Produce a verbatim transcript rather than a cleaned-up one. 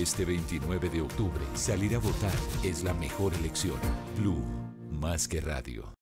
Este veintinueve de octubre, salir a votar es la mejor elección. Blue, más que radio.